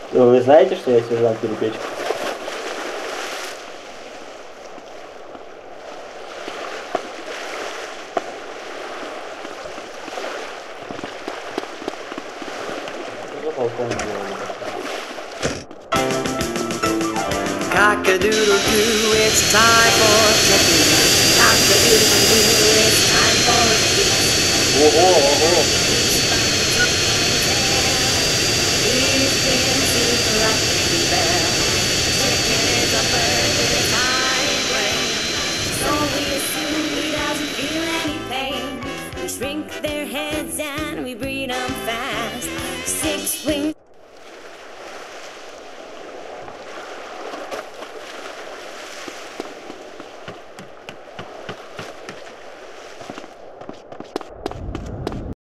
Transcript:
Вы знаете, что я сержант Перепечка? Что за балкон делали? Cock-a-doodle-doo, it's time for chicken. Cock-a-doodle-doo, it's time for chicken. Ого, ого! He's been super lucky bell. Chicken is a bird with a tiny brain. So we assume he doesn't feel any pain. We shrink their heads and we breed them fast. 6 wings.